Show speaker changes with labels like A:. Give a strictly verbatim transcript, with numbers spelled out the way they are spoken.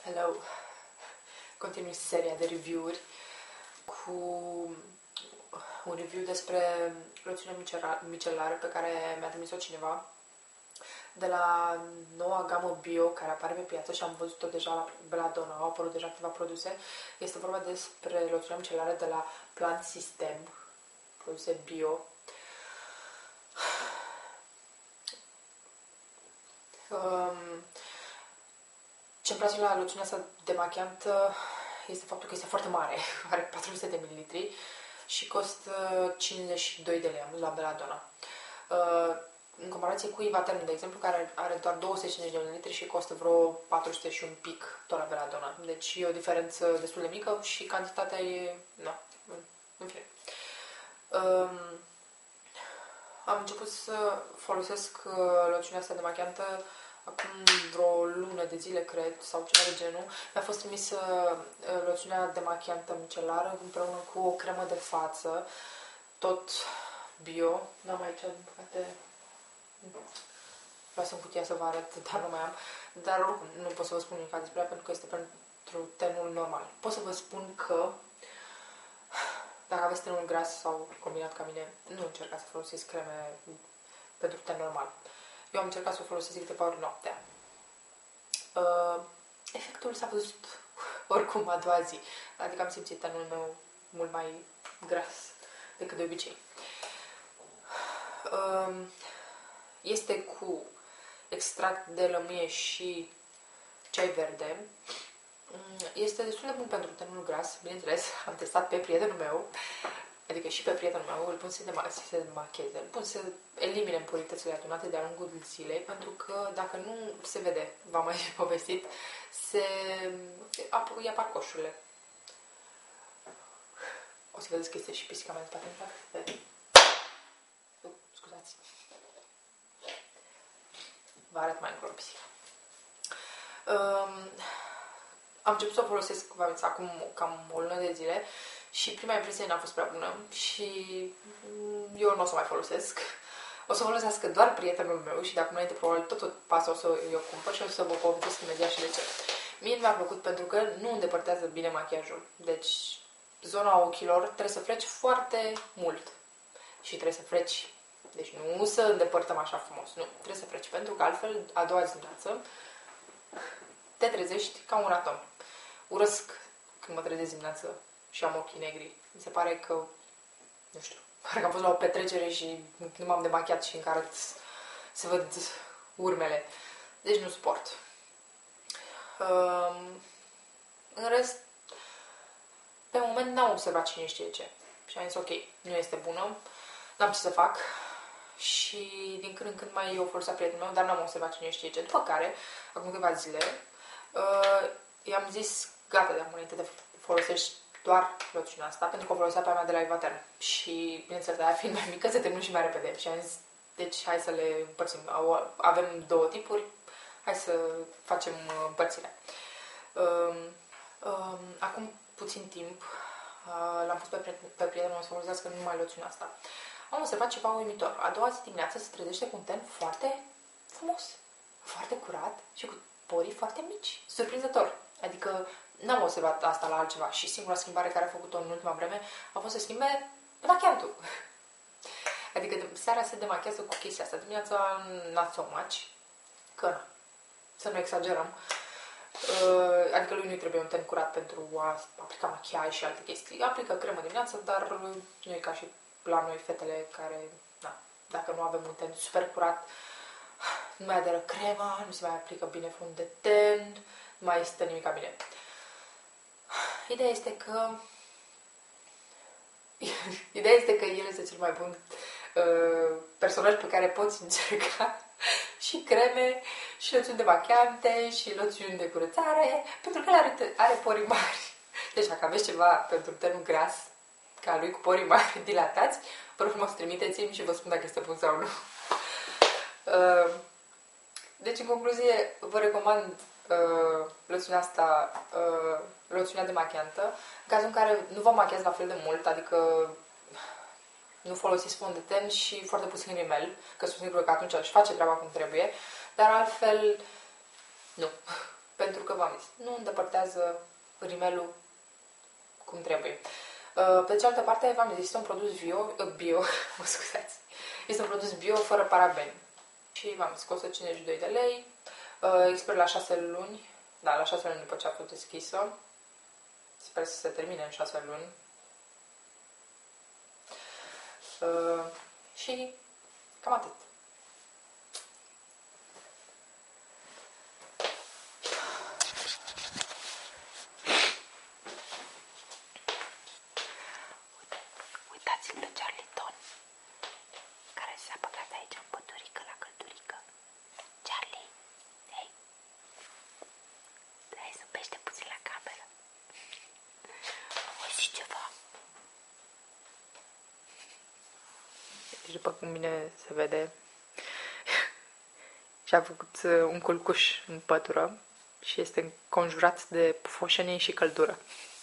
A: Hello! Continui seria de review-uri cu un review despre loțiune micelară pe care mi-a trimis-o cineva de la noua gamă bio care apare pe piață și am văzut-o deja la Belladonna, au apărut deja câteva produse. Este vorba despre loțiunea micelară de la Plant System, produse bio. Um, Ce-mi place la loțiunea asta demachiantă este faptul că este foarte mare, are patru sute de mililitri și costă cincizeci și doi de lei, am văzut la Belladonna. Uh, în comparație cu Ivaterm, de exemplu, care are doar două sute cincizeci de mililitri și costă vreo patru sute și un pic tot la Belladonna. Deci e o diferență destul de mică și cantitatea e... nu, în fine. Um, am început să folosesc loțiunea asta demachiantă acum vreo lună de zile, cred, sau ceva de genul. Mi-a fost trimisă loțiunea demachiantă micelară împreună cu o cremă de față, tot bio. N-am aici, din păcate, vreau să-mi cutia să vă arăt, dar nu mai am. Dar oricum, nu pot să vă spun nimic despre ea, pentru că este pentru tenul normal. Pot să vă spun că dacă aveți tenul gras sau combinat ca mine, nu încercați să folosiți creme pentru ten normal. Eu am încercat să o folosesc câteva ori noaptea. Uh, efectul s-a văzut oricum a doua zi. Adică am simțit tenul meu mult mai gras decât de obicei. Uh, este cu extract de lămâie și ceai verde. Este destul de bun pentru tenul gras, bineînțeles. Am testat pe prietenul meu, adică și pe prietenul meu, îl pun să se demacheze, îl pun să elimine impuritățile adunate de-a lungul zilei, pentru că dacă nu se vede, v-am mai povestit, se ia parcoșurile. O să vedeți că este și pisica mea în spate. Uh, scuzați. Vă arăt mai încolo pisica. Um, am început să o folosesc, v-am zis, acum cam o lună de zile și prima impresie n-a fost prea bună și eu nu o să mai folosesc. O să folosească doar prietenul meu și de acum înainte probabil tot, tot pasul o să eu cumpăr și o să vă povestesc imediat și de ce. Mie mi-a plăcut pentru că nu îndepărtează bine machiajul. Deci zona ochilor trebuie să freci foarte mult și trebuie să freci. Deci nu să îndepărtăm așa frumos, nu. Trebuie să freci pentru că altfel a doua zi dimineață te trezești ca un raton. Urăsc când mă trezesc dimineață și am ochii negri. Mi se pare că, nu știu, pare că am fost la o petrecere și nu m-am demachiat și încă arăt să văd urmele. Deci nu suport. Um, în rest, pe moment n-am observat cine știe ce. Și am zis, ok, nu este bună, n-am ce să fac. Și din când în când mai o folosea prietenul meu, dar n-am observat cine știe ce. După care, acum câteva zile, uh, i-am zis, gata, de acum înainte de folosești doar loțiunea asta, pentru că o folosea pe a mea de la Ivaterm. Și, bineînțeles, aia fiind mai mică, se termină și mai repede. Și am zis, deci hai să le împărțim. Avem două tipuri, hai să facem împărțirea. Um, um, acum puțin timp uh, l-am pus pe, prieten, pe prietenul meu să folosească numai loțiunea asta. Am observat ceva uimitor. A doua zi dimineață se trezește cu un ten foarte frumos, foarte curat și cu porii foarte mici. Surprinzător. Adică n-am observat asta la altceva și singura schimbare care a făcut-o în ultima vreme a fost să schimbe demachiantul. Adică seara se demachează cu chestia asta. Dimineața not so much. Că na, să nu exagerăm. Adică lui nu-i trebuie un ten curat pentru a aplica machiaj și alte chestii. Aplică cremă dimineața, dar nu e ca și la noi fetele care, na, dacă nu avem un ten super curat, nu mai aderă crema, nu se mai aplică bine fund de ten, nu mai stă nimica bine. Ideea este că Ideea este că el este cel mai bun uh, personaj pe care poți încerca și creme, și loțiuni demachiante, și loțiuni de curățare, pentru că el are, are porii mari. Deci dacă aveți ceva pentru tenul gras, ca lui cu porii mari dilatați, vă rog frumos, trimiteți-mi și vă spun dacă este bun sau nu. Uh, deci, în concluzie, vă recomand uh, loțiunea asta, uh, loțiunea demachiantă, în cazul în care nu vă machiați la fel de mult, adică nu folosiți fond de ten și foarte puțin rimel, că sunt sigură că atunci își face treaba cum trebuie, dar altfel, nu. pentru că v-am zis, nu îndepărtează rimelul cum trebuie. Uh, pe de cealaltă parte, v-am zis, este un produs bio, uh, bio, mă scuzați, este un produs bio fără parabeni. Și v-am zis, costă cincizeci și doi de lei, uh, expiră la șase luni, da, la șase luni după ce a fost deschisă. Sper să se termine în șase luni. Uh, și cam atât. Uitați-l pe Charlie-Ton, care s-a băgat aici în pădurică la căldurică. Charlie, hei, hai să pește puțin la cameră. Voi zici ceva. Deci după cum bine se vede, și-a făcut un culcuș în pătură și este înconjurat de pufoșenie și căldură.